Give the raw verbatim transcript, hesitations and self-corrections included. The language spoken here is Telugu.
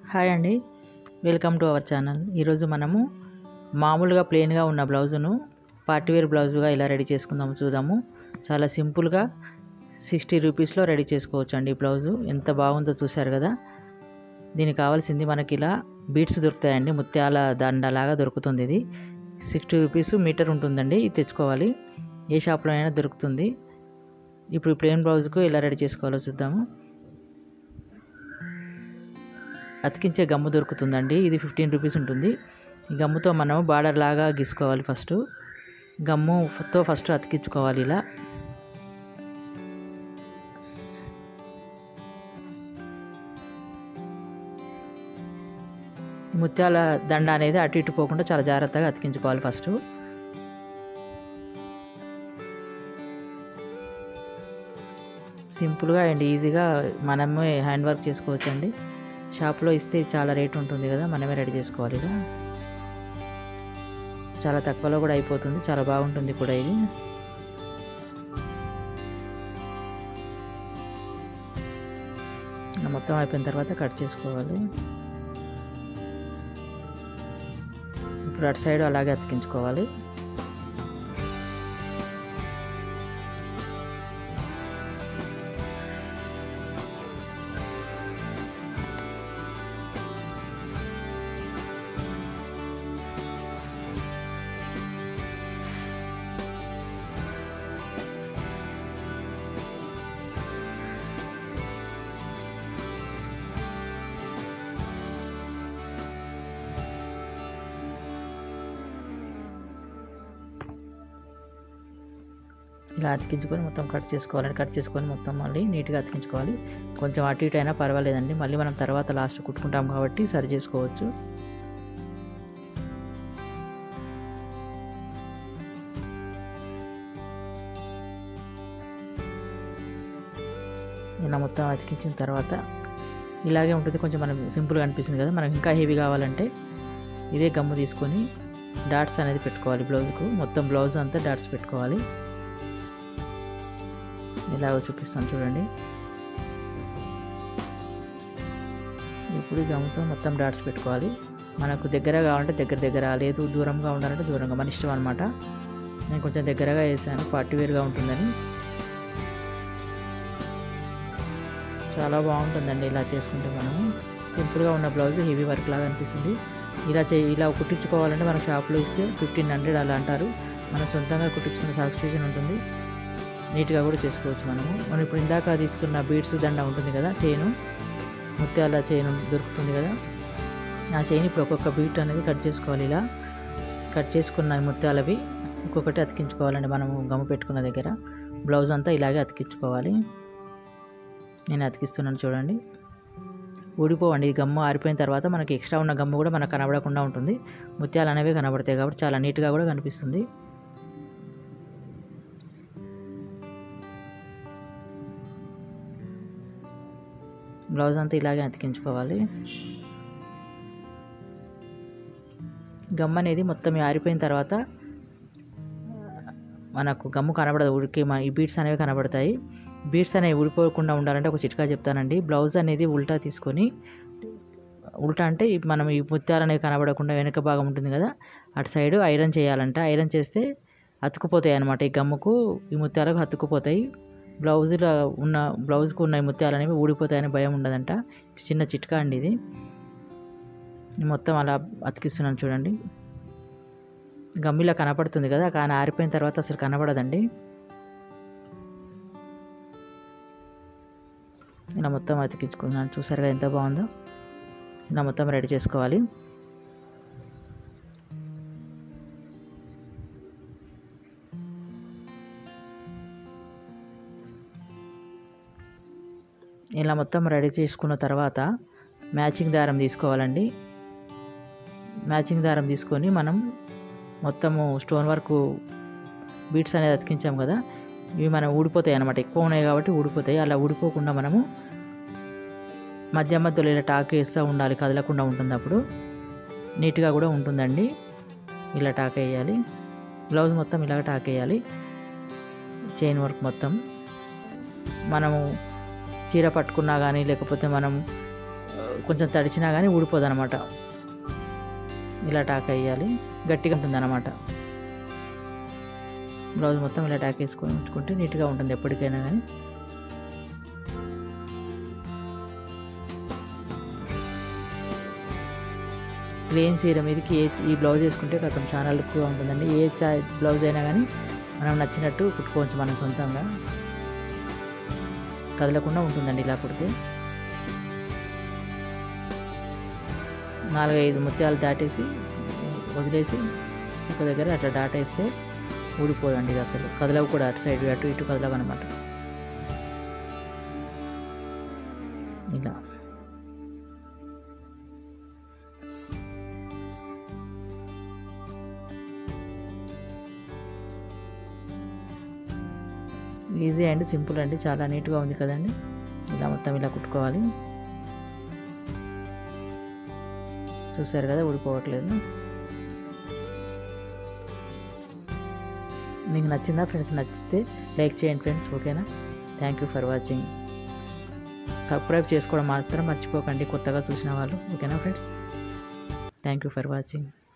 హాయ్ అండి, వెల్కమ్ టు అవర్ ఛానల్. ఈరోజు మనము మామూలుగా ప్లెయిన్గా ఉన్న బ్లౌజును పార్టీవేర్ బ్లౌజుగా ఇలా రెడీ చేసుకుందాము చూద్దాము. చాలా సింపుల్గా సిక్స్టీ రూపీస్లో రెడీ చేసుకోవచ్చు అండి. ఈ బ్లౌజు ఎంత బాగుందో చూశారు కదా. దీనికి కావాల్సింది మనకి ఇలా బీడ్స్ దొరుకుతాయండి, ముత్యాల దండలాగా దొరుకుతుంది. ఇది సిక్స్టీ రూపీస్ మీటర్ ఉంటుందండి, ఇది తెచ్చుకోవాలి. ఏ షాప్లో అయినా దొరుకుతుంది. ఇప్పుడు ప్లెయిన్ బ్లౌజ్కు ఎలా రెడీ చేసుకోవాలో చూద్దాము. అతికించే గమ్ము దొరుకుతుందండి, ఇది ఫిఫ్టీన్ రూపీస్ ఉంటుంది. ఈ గమ్ముతో మనం బార్డర్ లాగా గీసుకోవాలి. First గమ్ముతో first అతికించుకోవాలి. ఇలా ముత్యాల దండ అనేది అటు ఇటు పోకుండా చాలా జాగ్రత్తగా అతికించుకోవాలి. ఫస్ట్ సింపుల్గా అండ్ ఈజీగా మనమే హ్యాండ్ వర్క్ చేసుకోవచ్చండి. షాప్లో ఇస్తే చాలా రేట్ ఉంటుంది కదా, మనమే రెడీ చేసుకోవాలి. ఇలా చాలా తక్కువలో కూడా అయిపోతుంది, చాలా బాగుంటుంది కూడా. ఇది మొత్తం అయిపోయిన తర్వాత కట్ చేసుకోవాలి. ఇప్పుడు అటు సైడ్ అలాగే అతికించుకోవాలి. ఇలా అతికించుకొని మొత్తం కట్ చేసుకోవాలండి. కట్ చేసుకొని మొత్తం మళ్ళీ నీట్గా అతికించుకోవాలి. కొంచెం అటు ఇటు అయినా పర్వాలేదండి, మళ్ళీ మనం తర్వాత లాస్ట్ కుట్టుకుంటాం కాబట్టి సరి చేసుకోవచ్చు. ఇలా మొత్తం అతికించిన తర్వాత ఇలాగే ఉంటుంది. కొంచెం మనకు సింపుల్గా అనిపిస్తుంది కదా. మనకు ఇంకా హెవీ కావాలంటే ఇదే గమ్ము తీసుకొని డాట్స్ అనేది పెట్టుకోవాలి. బ్లౌజ్కు మొత్తం బ్లౌజ్ అంతా డాట్స్ పెట్టుకోవాలి. ఇలాగో చూపిస్తాను చూడండి. ఇప్పుడు గమ్ముతో మొత్తం డాట్స్ పెట్టుకోవాలి. మనకు దగ్గర కావాలంటే దగ్గర దగ్గర, లేదు దూరంగా ఉండాలంటే దూరంగా, మన ఇష్టం అనమాట. నేను కొంచెం దగ్గరగా వేసాను, పార్టీవేర్గా ఉంటుందని. చాలా బాగుంటుందండి ఇలా చేసుకుంటే. మనము సింపుల్గా ఉన్న బ్లౌజ్ హెవీ వర్క్ లాగా అనిపిస్తుంది. ఇలా చే ఇలా కుట్టించుకోవాలంటే మన షాప్లో ఇస్తే ఫిఫ్టీన్ హండ్రెడ్ అలా అంటారు. మనం సొంతంగా కుట్టించుకున్న సాటిస్ఫాక్షన్ ఉంటుంది. నీట్గా కూడా చేసుకోవచ్చు మనము. మనం ఇప్పుడు ఇందాక తీసుకున్న బీడ్స్ దండ ఉంటుంది కదా, చైను ముత్యాల చైన్ దొరుకుతుంది కదా, ఆ చైన్ ఇప్పుడు ఒక్కొక్క బీట్ అనేది కట్ చేసుకోవాలి. ఇలా కట్ చేసుకున్న ముత్యాలవి ఒక్కొక్కటి అతికించుకోవాలండి. మనము గమ్ము పెట్టుకున్న దగ్గర బ్లౌజ్ అంతా ఇలాగే అతికించుకోవాలి. నేను అతికిస్తున్నాను చూడండి. ఊడిపోవండి. ఈ గమ్ము ఆరిపోయిన తర్వాత మనకి ఎక్స్ట్రా ఉన్న గమ్ము కూడా మనకు కనబడకుండా ఉంటుంది. ముత్యాలు అనేవి కనబడతాయి కాబట్టి చాలా నీట్గా కూడా కనిపిస్తుంది. బ్లౌజ్ అంతా ఇలాగే అతికించుకోవాలి. గమ్ అనేది మొత్తం ఆరిపోయిన తర్వాత మనకు గమ్ము కనబడదు, ఉడికి మన ఈ బీడ్స్ అనేవి కనబడతాయి. బీడ్స్ అనేవి ఊడిపోకుండా ఉండాలంటే ఒక చిట్కా చెప్తానండి. బ్లౌజ్ అనేది ఉల్టా తీసుకొని, ఉల్టా అంటే మనం ఈ ముత్యాలు అనేవి కనబడకుండా వెనక భాగం ఉంటుంది కదా, అటు సైడ్ ఐరన్ చేయాలంట. ఐరన్ చేస్తే అతుకుపోతాయి అన్నమాట. ఈ గమ్ముకు ఈ ముత్యాలకు అతుకుపోతాయి. బ్లౌజులో ఉన్న బ్లౌజ్కు ఉన్న ముత్యాలు అనేవి ఊడిపోతాయని భయం ఉండదంట. చిన్న చిట్కా అండి ఇది. మొత్తం అలా అతికిస్తున్నాను చూడండి. గమ్మిలా కనపడుతుంది కదా, కానీ ఆరిపోయిన తర్వాత అసలు కనబడదండి. ఇలా మొత్తం అతికించుకున్నాను, చూసారుగా ఎంత బాగుందో. ఇలా మొత్తం రెడీ చేసుకోవాలి. ఇలా మొత్తం రెడీ చేసుకున్న తర్వాత మ్యాచింగ్ దారం తీసుకోవాలండి. మ్యాచింగ్ దారం తీసుకొని మనం మొత్తము స్టోన్ వర్క్ బీడ్స్ అనేది అతికించాం కదా, ఇవి మనం ఊడిపోతాయి అన్నమాట. ఎక్కువ ఉన్నాయి కాబట్టి ఊడిపోతాయి. అలా ఊడిపోకుండా మనము మధ్య మధ్యలో ఇలా టాక్ వేస్తూ ఉండాలి, కదలకుండా ఉంటుంది. అప్పుడు నీట్గా కూడా ఉంటుందండి. ఇలా టాక్ వేయాలి. బ్లౌజ్ మొత్తం ఇలాగ టాక్ వేయాలి. చైన్ వర్క్ మొత్తం మనము చీర పట్టుకున్నా కానీ లేకపోతే మనం కొంచెం తడిచినా కానీ ఊడిపోదు అనమాట. ఇలా టాక్ వేయాలి, గట్టిగా ఉంటుంది అనమాట. బ్లౌజ్ మొత్తం ఇలా టాక్ వేసుకొని ఉంచుకుంటే నీట్గా ఉంటుంది ఎప్పటికైనా కానీ. ప్లెయిన్ చీర మీదకి ఏ ఈ బ్లౌజ్ వేసుకుంటే కొంచెం చాలా లుక్గా ఉంటుందండి. ఏ చా బ్లౌజ్ అయినా కానీ మనం నచ్చినట్టు కుట్టుకోవచ్చు మనం సొంతంగా, కదలకుండా ఉంటుందండి ఇలా కుడితే. నాలుగైదు ముత్యాలు దాటేసి వదిలేసి ఒక దగ్గర అట్లా దాటేస్తే ఊడిపోదండి ఇది, అసలు కదలవు కూడా, అటు సైడ్ అటు ఇటు కదలవు అనమాట. ఇలా ఈజీ అండ్ సింపుల్ అండి, చాలా నీట్గా ఉంది కదండి. ఇలా మొత్తం ఇలా కుట్టుకోవాలి. చూసారు కదా, ఊడిపోవట్లేదు. మీకు నచ్చిందా ఫ్రెండ్స్? నచ్చితే లైక్ చేయండి ఫ్రెండ్స్, ఓకేనా? Thank you for watching. Subscribe చేసుకోవడం మాత్రం మర్చిపోకండి కొత్తగా చూసిన వాళ్ళు, ఓకేనా friends? Thank you for watching.